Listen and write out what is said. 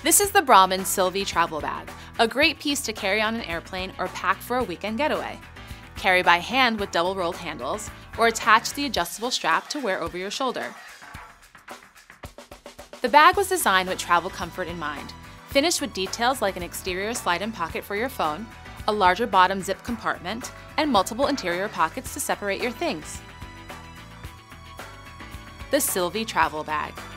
This is the Brahmin Sylvie travel bag, a great piece to carry on an airplane or pack for a weekend getaway. Carry by hand with double-rolled handles, or attach the adjustable strap to wear over your shoulder. The bag was designed with travel comfort in mind, finished with details like an exterior slide-in pocket for your phone, a larger bottom zip compartment, and multiple interior pockets to separate your things. The Sylvie Travel Bag.